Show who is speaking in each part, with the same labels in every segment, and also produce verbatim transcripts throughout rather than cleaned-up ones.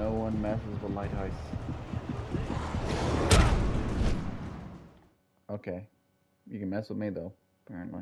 Speaker 1: No one messes with lighthouse. Okay. You can mess with me though, apparently.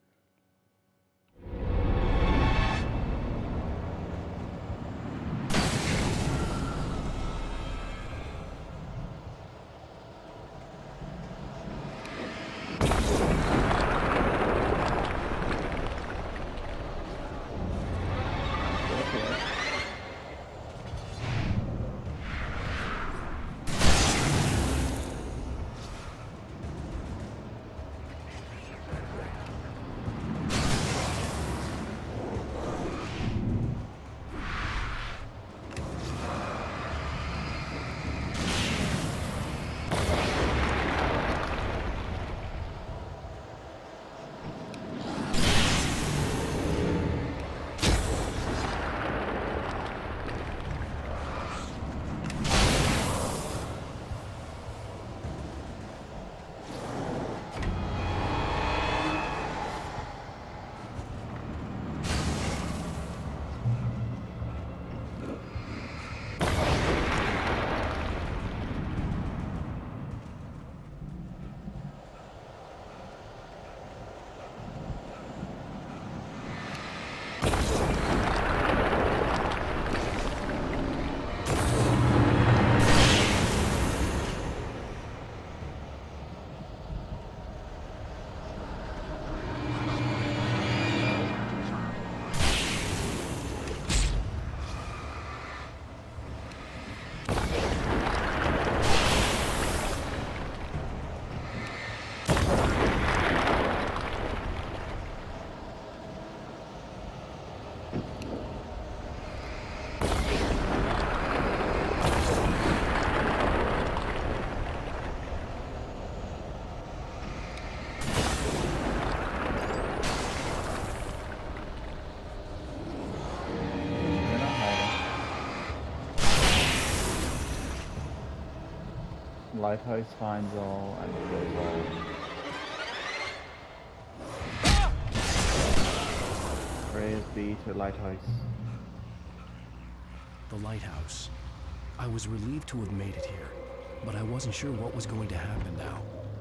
Speaker 1: Lighthouse finds all and kills all. Praise be to Lighthouse.
Speaker 2: The lighthouse. I was relieved to have made it here, but I wasn't sure what was going to happen now.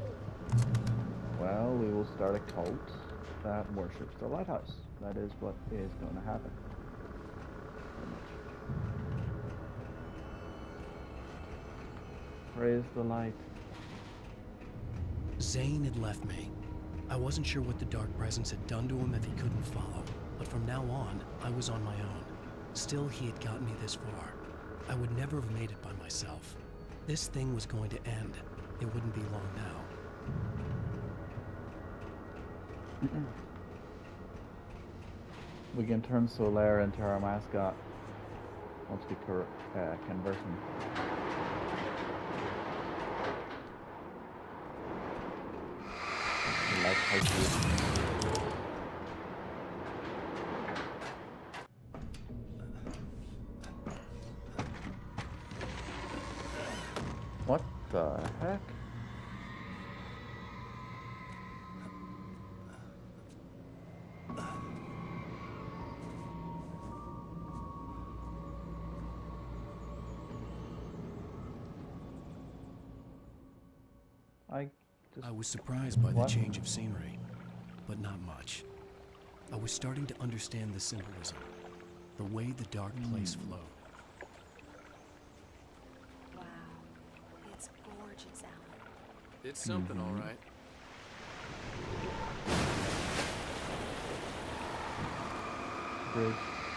Speaker 1: Well, we will start a cult that worships the lighthouse. That is what is going to happen. Praise the light.
Speaker 2: Zane had left me. I wasn't sure what the dark presence had done to him if he couldn't follow, but from now on, I was on my own. Still, he had gotten me this far. I would never have made it by myself. This thing was going to end. It wouldn't be long now.
Speaker 1: Mm-mm. We can turn Solaire into our mascot once we cor uh, convert him. Like how What the heck? I just...
Speaker 2: I was surprised by
Speaker 1: What?
Speaker 2: the change of scenery, but not much. I was starting to understand the symbolism, the way the dark place flowed.
Speaker 3: Wow, it's gorgeous, Alan.
Speaker 2: It's something,
Speaker 1: Mm-hmm.
Speaker 2: all right.
Speaker 1: Bridge.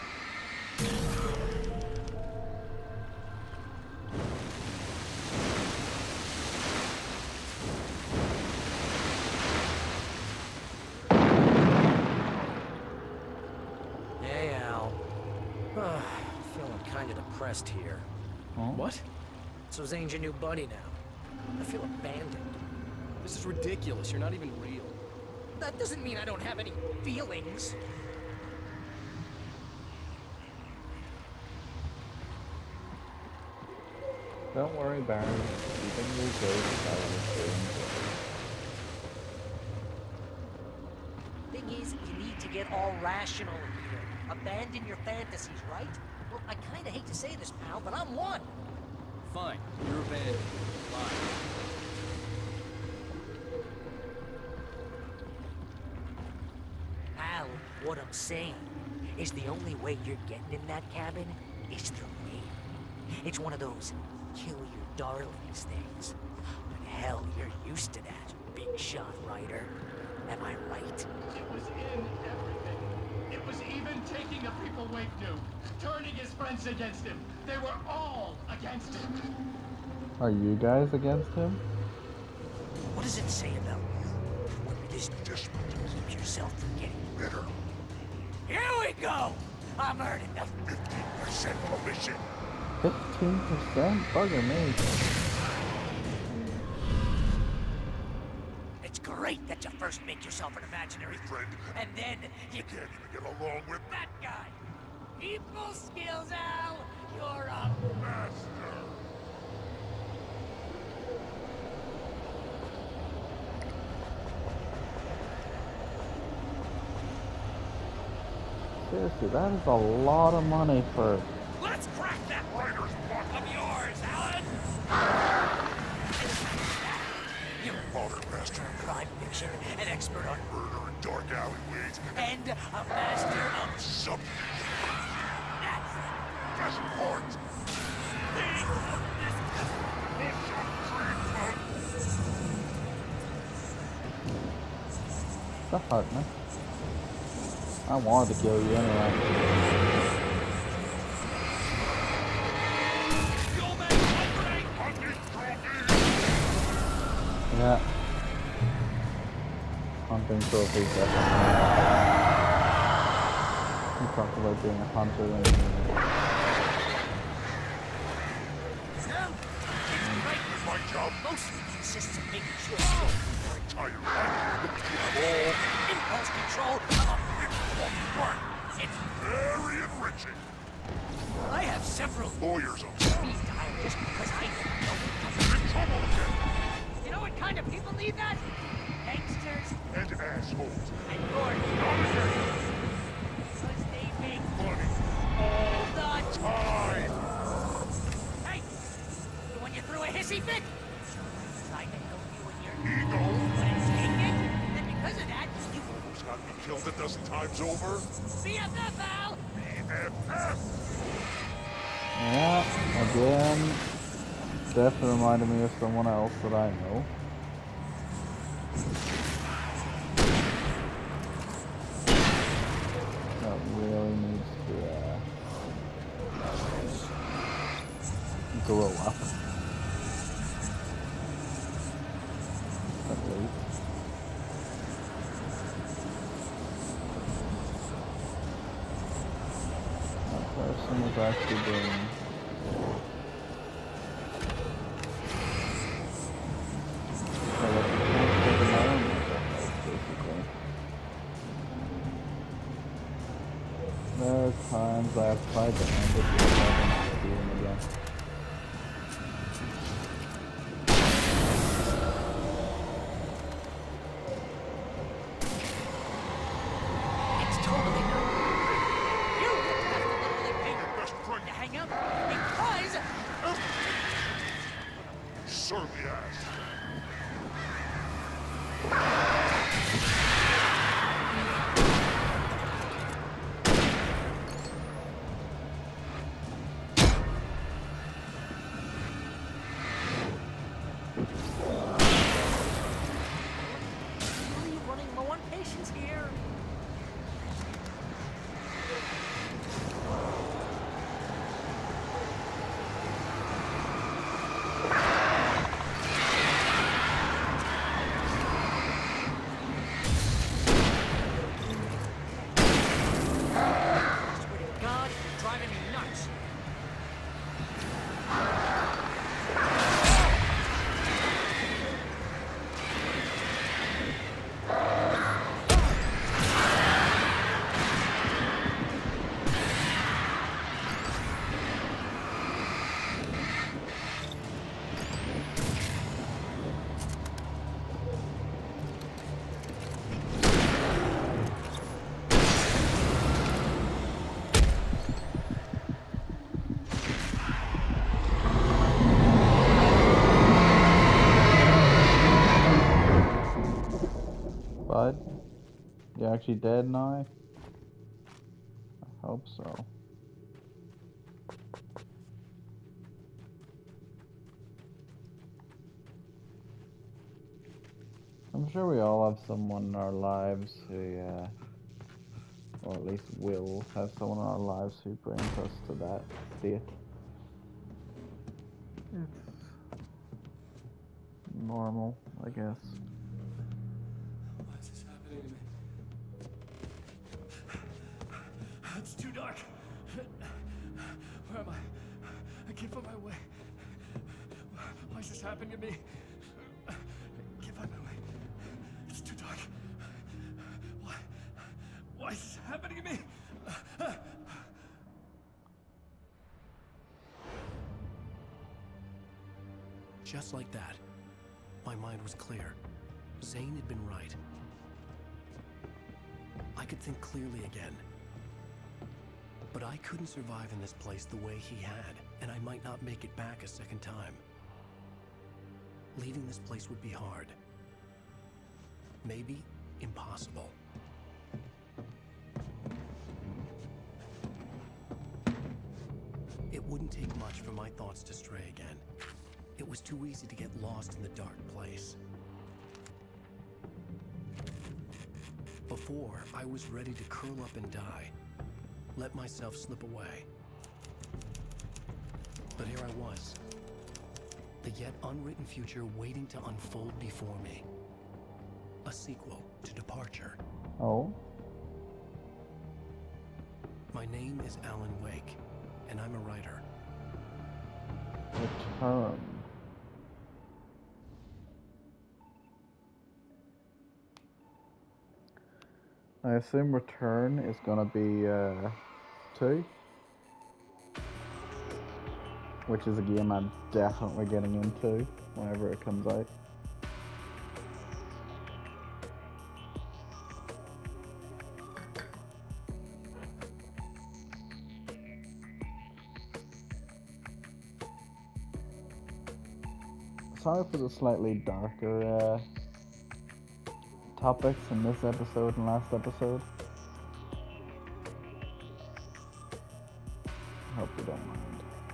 Speaker 4: Hey, Al. Uh, feeling kind of depressed here.
Speaker 1: Huh?
Speaker 2: What?
Speaker 4: So Zane's your new buddy now. I feel abandoned.
Speaker 2: This is ridiculous. You're not even real.
Speaker 4: That doesn't mean I don't have any feelings.
Speaker 1: Don't worry, Barry. Keeping your ghost out of the
Speaker 4: Thing is, you need to get all rational here. Abandon your fantasies, right? Well, I kinda hate to say this, pal, but I'm one.
Speaker 5: Fine, you're abandoned. Fine.
Speaker 4: Pal, what I'm saying is the only way you're getting in that cabin is through me. It's one of those kill your darlings things. But hell, you're used to that, big shot Ryder. Am I right?
Speaker 6: It was in everything. It was even taking a people Wake knew, turning his friends against him. They were all against him.
Speaker 1: Are you guys against him?
Speaker 4: What does it say about you when you're this desperate to keep yourself from getting bitter? Here we go! I'm earning the fifteen percent commission.
Speaker 1: fifteen percent? Bugger me.
Speaker 4: It's great that you first make yourself an imaginary friend, and then you can't even get along with that guy. People skills, Al! You're a master!
Speaker 1: Seriously, that is a lot of money for...
Speaker 4: Let's crack that writer's block of yours, Alan! You're a modern master of crime fiction, an expert on murder and dark alleyways, and a master of something. That's the best part! Think of this treatment!
Speaker 1: That hurt me. I wanted to kill you anyway. Yeah. Hunting trophies, definitely. You talked about being a hunter and...
Speaker 4: My job mostly consists of making sure your entire life you have all impulse control of work. It's very enriching. I have several lawyers on speed dial just because I know I'm in trouble again. You know what kind of people need that? Gangsters and assholes. And you're because they make money all the time. Hey, the one you threw a hissy fit? Tried to help you in your ego. Couldn't take it. Then because of that, you almost got me killed a dozen times over. B F F, Al! B F F!
Speaker 1: Yeah, again, definitely reminded me of someone else that I know. That really needs to uh, grow up. At least. That person was actually doing... There are times I have tried to end it because I don't see him again.
Speaker 4: It's totally not. You have to literally pay your best friend to hang out because... Certainly has.
Speaker 1: you actually dead now? I hope so. I'm sure we all have someone in our lives who, uh, or at least will have someone in our lives who brings us to that state. It's normal, I guess.
Speaker 6: Why is this happening to me? It's too dark. Where am I? I can't find my way. Why is this happening to me? I can't find my way. It's too dark. Why? Why is this happening to me?
Speaker 2: Just like that, my mind was clear. Zane had been right. I could think clearly again. But I couldn't survive in this place the way he had, and I might not make it back a second time. Leaving this place would be hard. Maybe impossible. It wouldn't take much for my thoughts to stray again. It was too easy to get lost in the dark place. Before, I was ready to curl up and die. Let myself slip away. But here I was. The yet unwritten future waiting to unfold before me. A sequel to Departure.
Speaker 1: Oh?
Speaker 2: My name is Alan Wake, and I'm a writer.
Speaker 1: Return. I assume Return is gonna be uh, two, which is a game I'm definitely getting into whenever it comes out. Sorry for the slightly darker uh, topics in this episode and last episode. I hope you don't mind.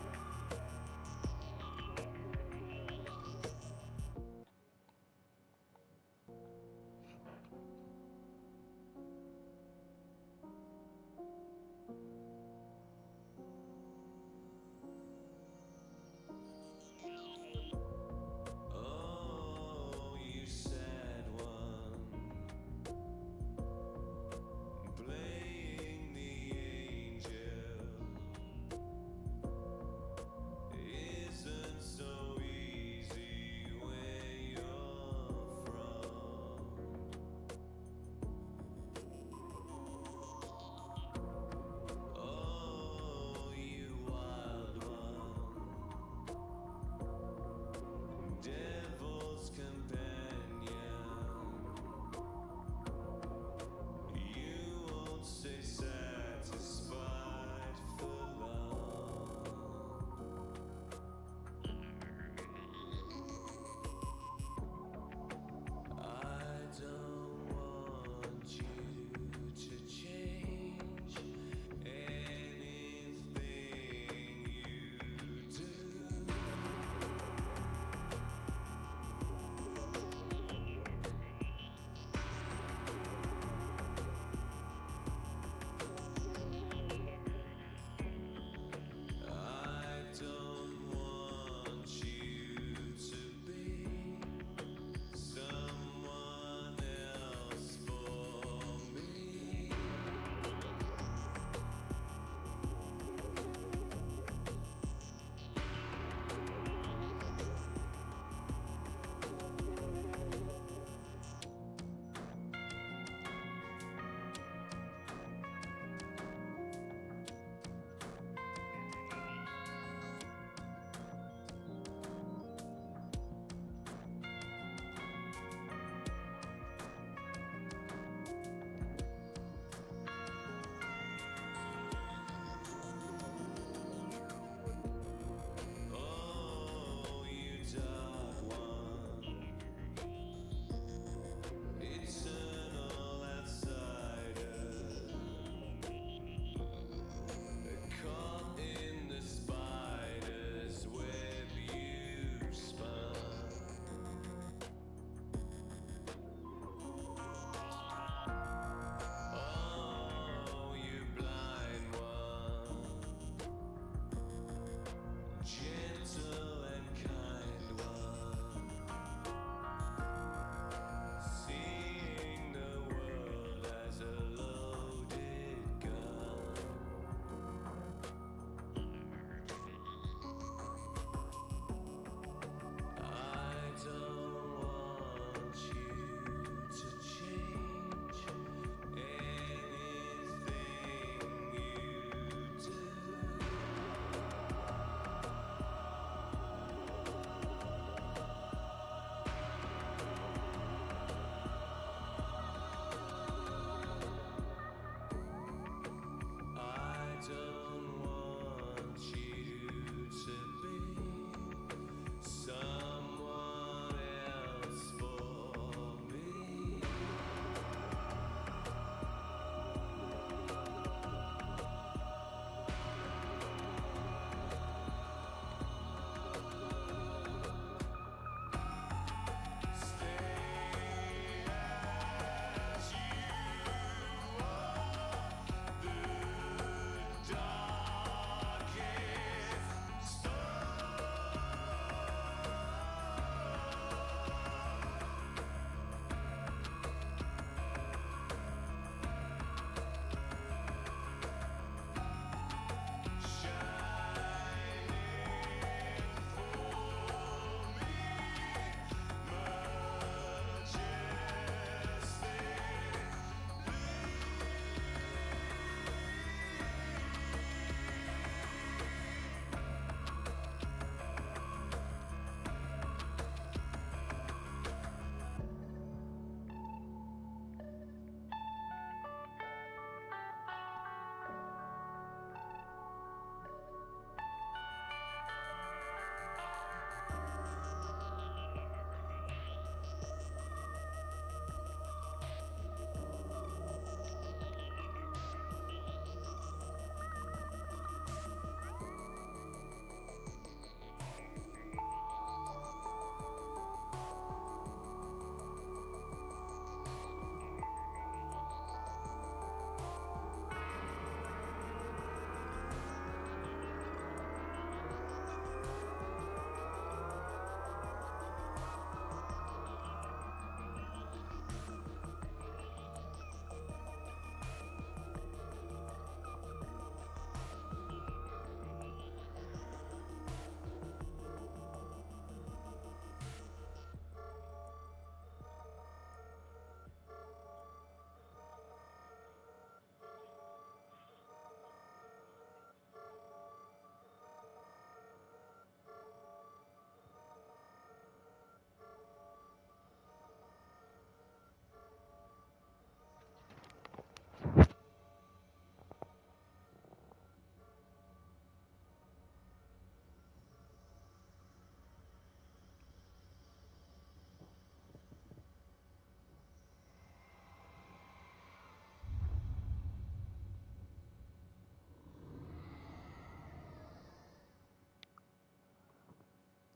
Speaker 7: Oh, you sad one, playing the angel.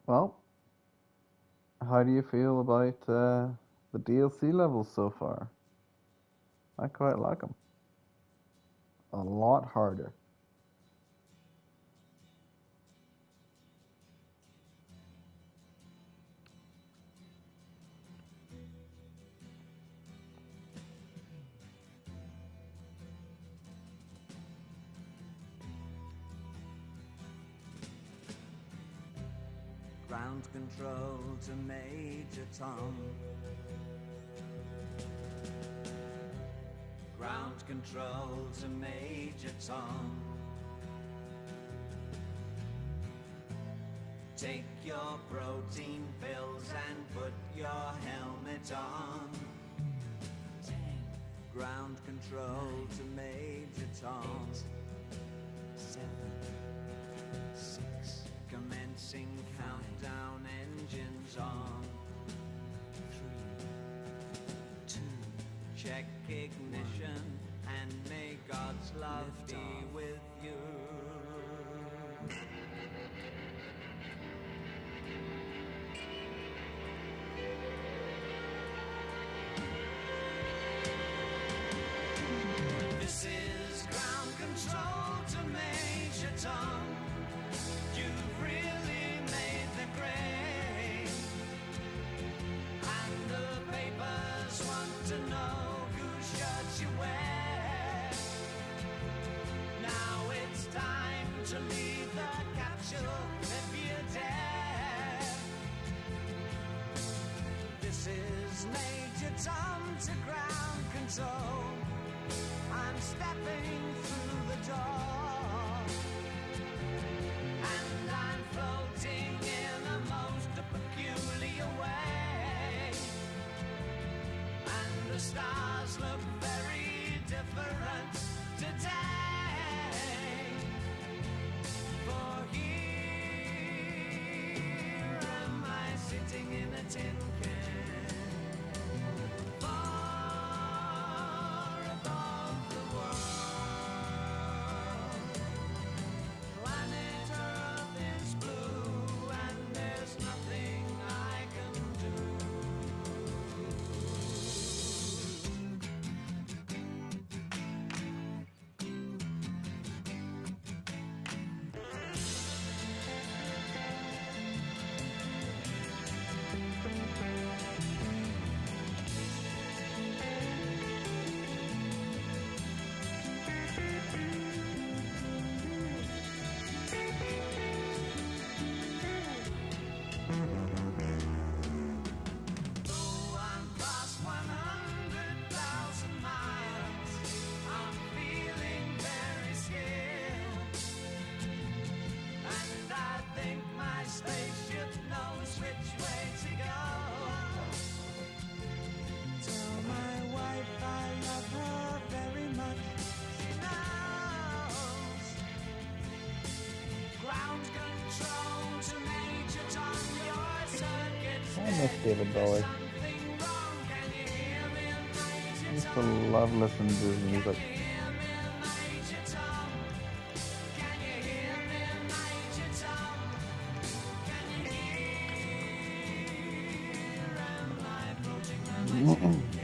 Speaker 1: Well, how do you feel about uh, the D L C levels so far? I quite like them. A lot harder.
Speaker 8: Ground control to Major Tom. Ground control to Major Tom. Take your protein pills and put your helmet on. Ten. Ground control to Major Tom. Seven. Six. Commencing countdown, engines on. Three, two, check ignition, and may God's love be with you. This is ground control to Major Tom. You've really made the grade, and the papers want to know whose shirts you wear. Now it's time to leave the capsule if you dare. This is Major Tom to ground control. I'm stepping through the door, and I'm floating in a most peculiar way. And the stars look very different today. For here am I sitting in a tin can. Far above the world. Planet Earth is blue, and there's nothing I can do. Oh, I'm past one hundred thousand miles. I'm feeling very scared, and I think my spaceship knows which way to go. Tell my wife I love her very much. She knows. Ground control to Major Tom. Your circuits.
Speaker 1: I miss David Bowie.
Speaker 8: Something wrong. Can you hear me,
Speaker 1: I
Speaker 8: Major
Speaker 1: used to
Speaker 8: Tom?
Speaker 1: love listening to his music.
Speaker 8: Can you hear me, Major Tom? Can you hear me, Major Tom? Can you hear? Am I approaching my tin can?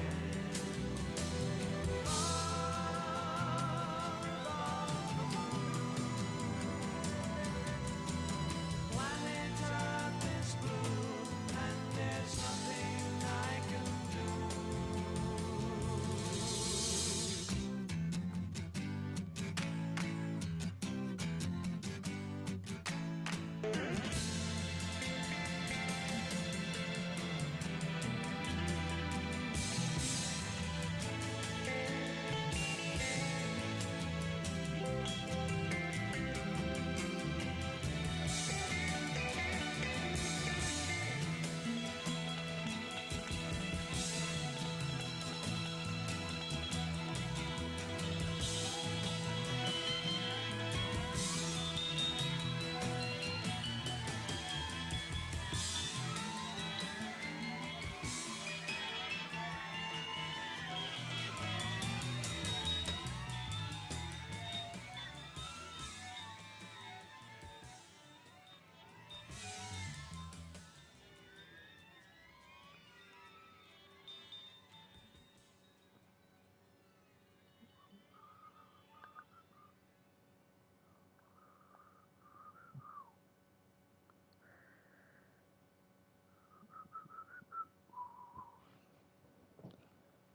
Speaker 8: Planet Earth is blue, and there's nothing I can do.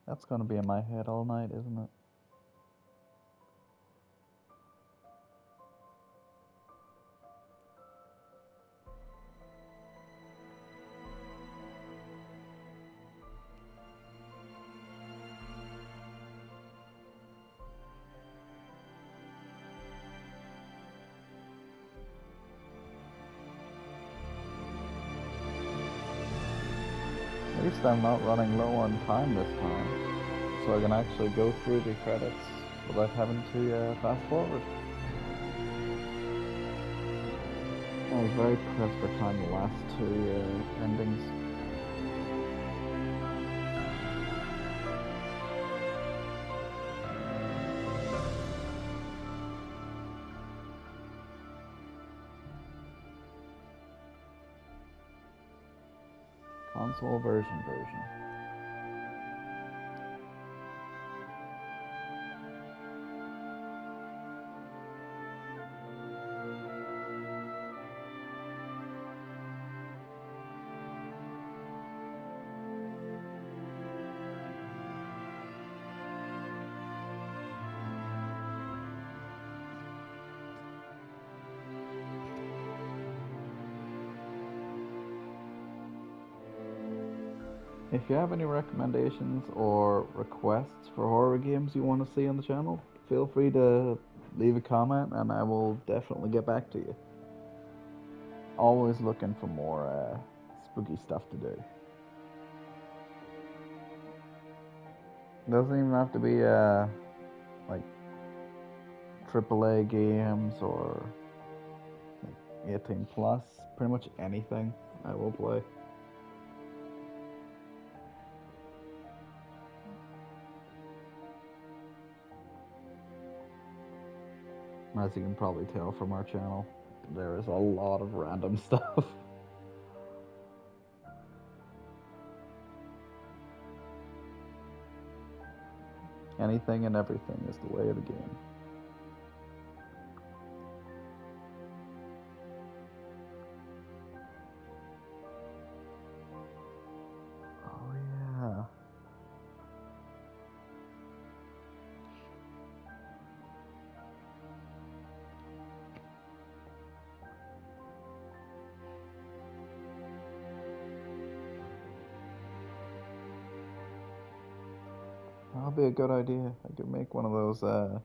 Speaker 1: That's gonna be in my head all night, isn't it? At least I'm not running low on time this time, so I can actually go through the credits without having to uh, fast forward. I was very pressed for time the last two uh, endings. Console version version. If you have any recommendations or requests for horror games you want to see on the channel, feel free to leave a comment and I will definitely get back to you. Always looking for more uh, spooky stuff to do. Doesn't even have to be uh, like triple A games or like eighteen plus. Pretty much anything I will play. As you can probably tell from our channel, there is a lot of random stuff. Anything and everything is the way of the game. Oh yeah. That'll be a good idea. I could make one of those, uh,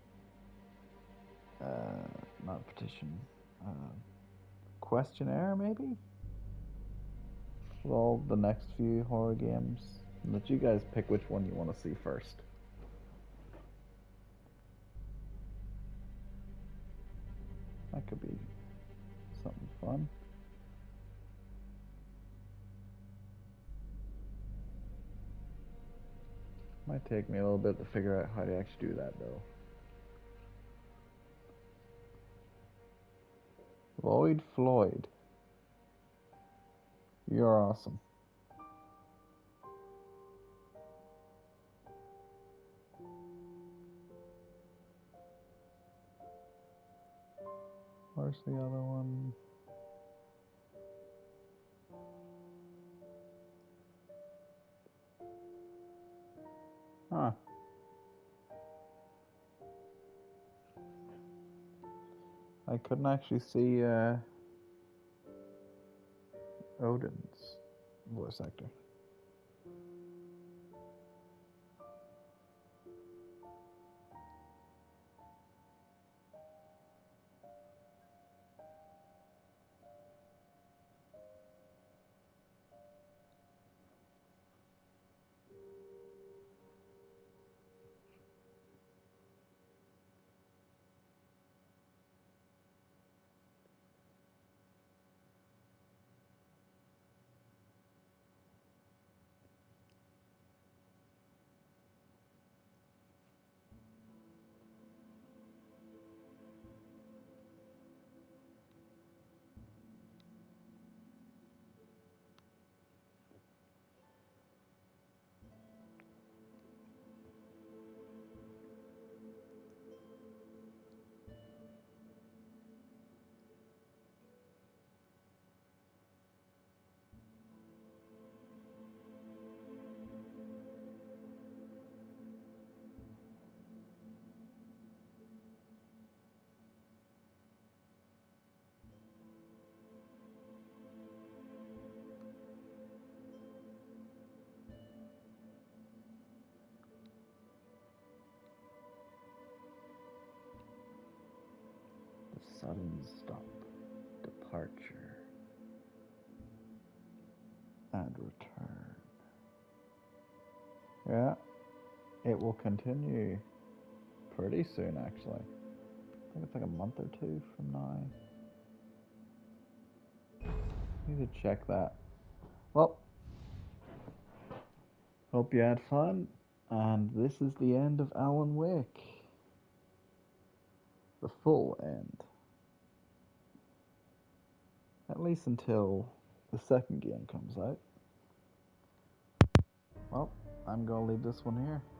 Speaker 1: uh, not petition, uh, questionnaire maybe? With all the next few horror games. And let you guys pick which one you want to see first. That could be something fun. Might take me a little bit to figure out how to actually do that though. Lloyd Floyd. You're awesome. Where's the other one? Huh. I couldn't actually see uh, Odin's voice actor. Sudden stop. Departure. And return. Yeah. It will continue pretty soon, actually. I think it's like a month or two from now. Need to check that. Well, hope you had fun, and this is the end of Alan Wake. The full end. At least until the second game comes out. Well, I'm gonna leave this one here.